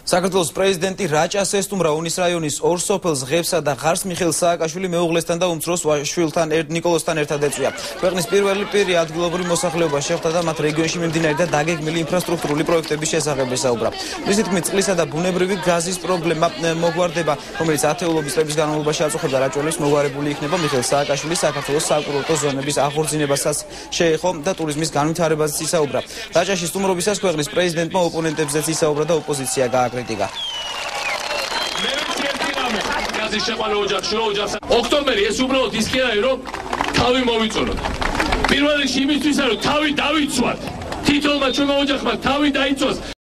საქართველოს პრეზიდენტი რაჭას ესტუმრა უნის რაიონის ორ სოფელს ღებსა და ღარს მიხეილ სააკაშვილი მეუღლესთან და უმცროს შვილთან ნიკოლოსთან ერთად ეწვია. ქვეყნის პირველი პირი ადგილობრივ მოსახლეობას შეხვდა და მათ რეგიონში მიმდინარე და დაგეგმილი ინფრასტრუქტურული პროექტების შესახებ ესაუბრა. მისი თქმით, წყლისა და ბუნებრივი გაზის პრობლემა მოგვარდება, რომელიც ათეულობის წლების განმავლობაში აწუხებდა რაჭველებს, მოგვარებული იქნება მიხეილ სააკაშვილი საქართველოს საკურორტო ზონების აღორძინებასაც შეეხო და ტურიზმის განვითარებაზეც ისაუბრა. რაჭაში სტუმრობისას ქვეყნის პრეზიდენტმა ოპონენტებზეც ისაუბრა და ოპოზიცია გააკრიტიკა. ოქტომბერი ეს უბრალოდ ის კი არა რომ თავი მოვიწონოთ. პირველ რიგში იმისთვის რომ თავი დავიცვათ. თითოეულმა ჩვენმა ოჯახმა თავი დაიცვას.